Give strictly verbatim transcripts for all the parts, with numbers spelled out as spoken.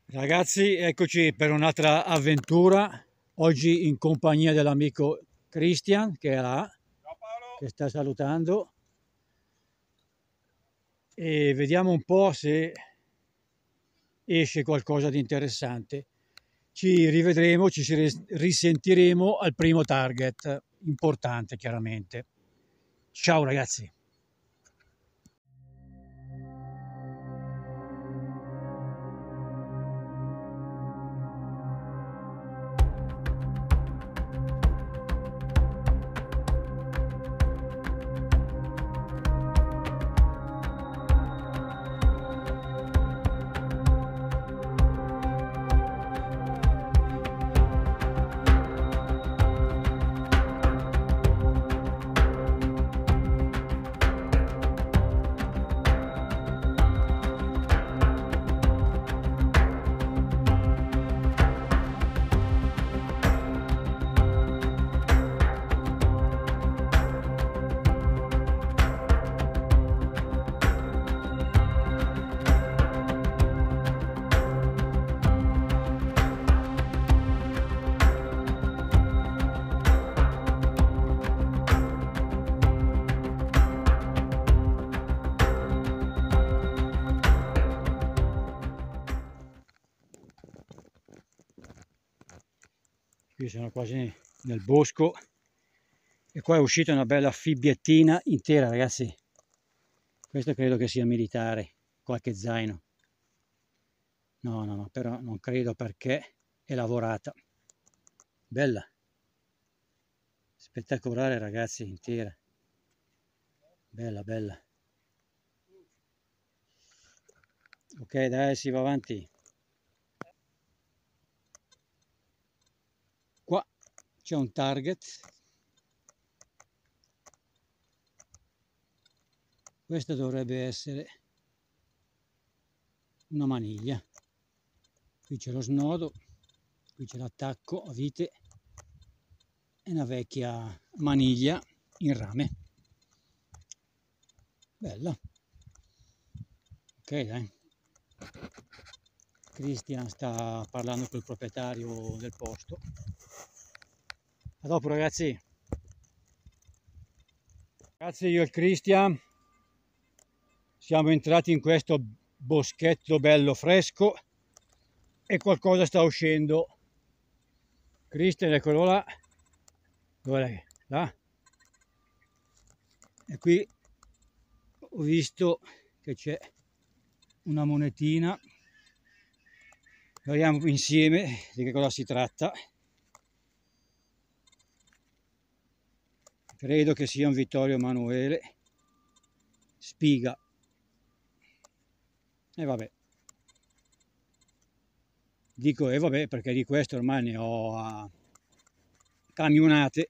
Ragazzi, eccoci per un'altra avventura, oggi in compagnia dell'amico Christian che è là, Ciao Paolo. che sta salutando, e vediamo un po' se esce qualcosa di interessante. Ci rivedremo, ci risentiremo al primo target, importante chiaramente. Ciao ragazzi! Qui sono quasi nel bosco e qua è uscita una bella fibbiettina intera, ragazzi. Questo credo che sia militare, qualche zaino. No, no, no, però non credo perché è lavorata. Bella. Spettacolare, ragazzi, intera. Bella, bella. Ok, dai, si va avanti. Qua c'è un target. Questa dovrebbe essere una maniglia. Qui c'è lo snodo, qui c'è l'attacco a vite e una vecchia maniglia in rame. Bella. Ok, dai. Christian sta parlando col proprietario del posto. A dopo ragazzi. Ragazzi, io e il Christian siamo entrati in questo boschetto bello fresco e qualcosa sta uscendo. Christian, eccolo là. Dov'è? Là. E qui ho visto che c'è una monetina. Vediamo insieme di che cosa si tratta. Credo che sia un Vittorio Emanuele Spiga. E vabbè. Dico e vabbè perché di questo ormai ne ho a camionate.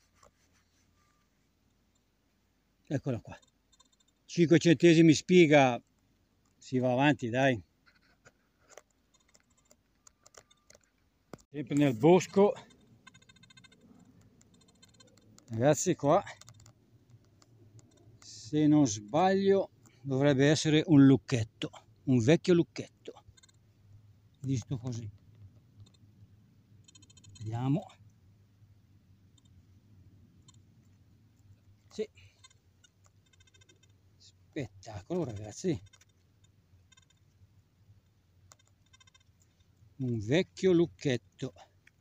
Eccola qua. cinque centesimi Spiga. Si va avanti, dai. Sempre nel bosco. Ragazzi, qua, se non sbaglio, dovrebbe essere un lucchetto, un vecchio lucchetto, visto così. Vediamo. Sì. Spettacolo, ragazzi. Un vecchio lucchetto.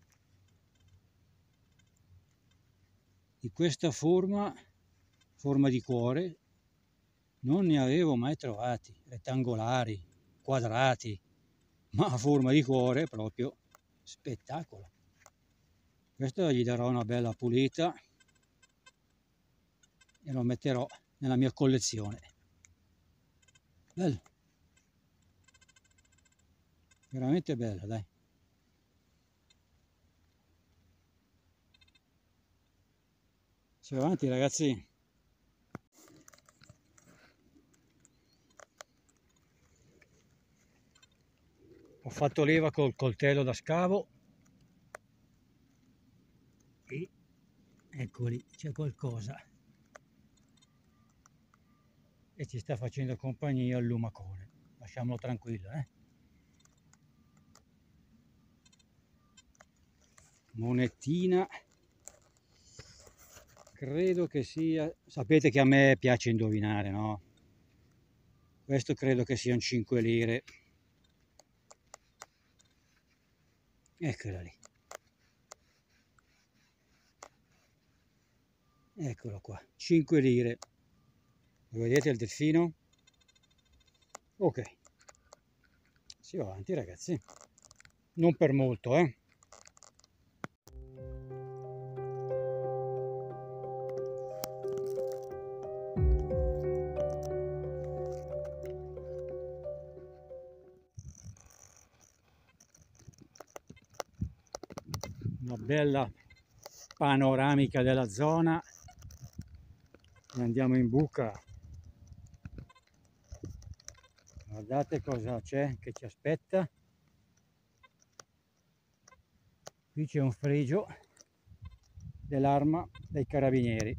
Di questa forma, forma di cuore, non ne avevo mai trovati, rettangolari, quadrati, ma a forma di cuore proprio spettacolo. Questo gli darò una bella pulita e lo metterò nella mia collezione. Bello, veramente bello, dai. Si va avanti, ragazzi. Ho fatto leva col coltello da scavo e eccoli, c'è qualcosa e ci sta facendo compagnia il lumacore. Lasciamolo tranquillo, eh. monetina, credo che sia, sapete che a me piace indovinare, no? Questo credo che siano cinque lire. Eccola lì. Eccolo qua, cinque lire. Lo vedete il delfino? Ok. Si va avanti, ragazzi. Non per molto, eh. Una bella panoramica della zona e andiamo in buca. Guardate cosa c'è che ci aspetta. Qui c'è un fregio dell'arma dei carabinieri.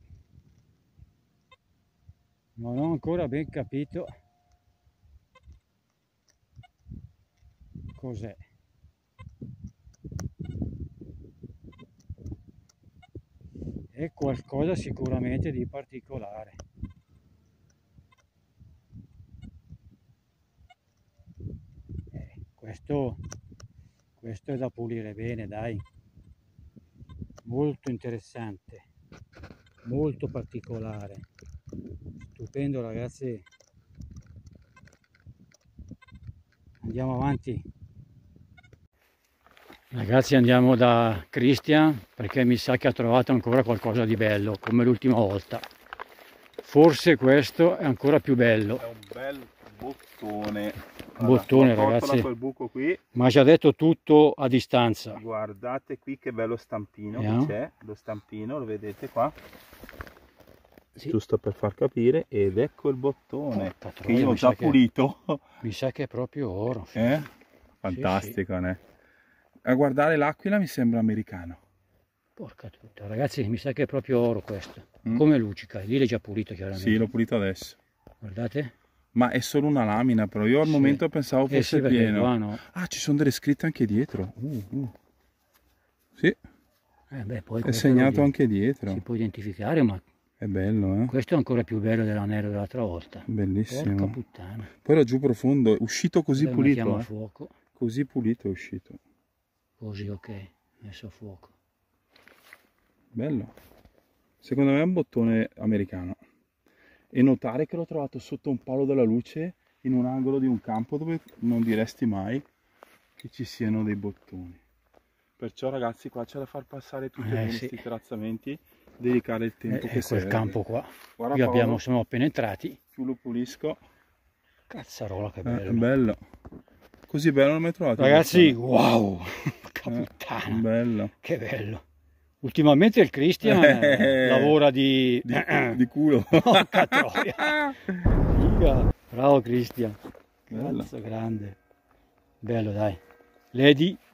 Non ho ancora ben capito cos'è. È qualcosa sicuramente di particolare. Eh, questo, questo è da pulire bene, dai. Molto interessante, molto particolare. Stupendo, ragazzi. Andiamo avanti. Ragazzi, andiamo da Christian perché mi sa che ha trovato ancora qualcosa di bello, come l'ultima volta. Forse questo è ancora più bello. È un bel bottone. Allora, bottone, ragazzi. Quel buco qui. Ma già detto tutto a distanza. Guardate qui che bello stampino che c'è. Lo stampino, lo vedete qua? Sì. Giusto per far capire. Ed ecco il bottone. Oh, che io ho già pulito. Che, mi sa che è proprio oro. Eh? Fantastico, sì, sì. Eh? A guardare l'aquila mi sembra americano. Porca tutta, ragazzi, mi sa che è proprio oro questo. Mm. Come luccica, lì l'hai già pulito chiaramente. Sì, l'ho pulito adesso. Guardate. Ma è solo una lamina, però io al sì. momento pensavo fosse eh sì, pieno. Qua, no. Ah, ci sono delle scritte anche dietro. Uh, uh. Sì. Eh beh, poi è segnato anche dietro. Si può identificare, ma è bello, eh? Questo è ancora più bello dell'anello dell'altra volta. Bellissimo. Porca puttana. Poi laggiù profondo, è uscito così Dai, pulito. mettiamo Eh? a fuoco. Così pulito è uscito. Così, ok, messo a fuoco. Bello. Secondo me è un bottone americano. E notare che l'ho trovato sotto un palo della luce in un angolo di un campo dove non diresti mai che ci siano dei bottoni. Perciò, ragazzi, qua c'è da far passare tutti eh, bene sì. questi terrazzamenti, dedicare il tempo eh, che serve. Quel campo qua. Guarda, qui Paolo, abbiamo, siamo appena entrati. Più lo pulisco. Cazzarola, che bello. Eh, bello. Così bello non l'ho mai trovato. Ragazzi, wow! Porca eh, puttana. Bello. Che bello. Ultimamente il Christian eh, lavora di... Di, di culo. Porca troia. Bravo Christian. Cazzo, grande. Bello, dai. Lady.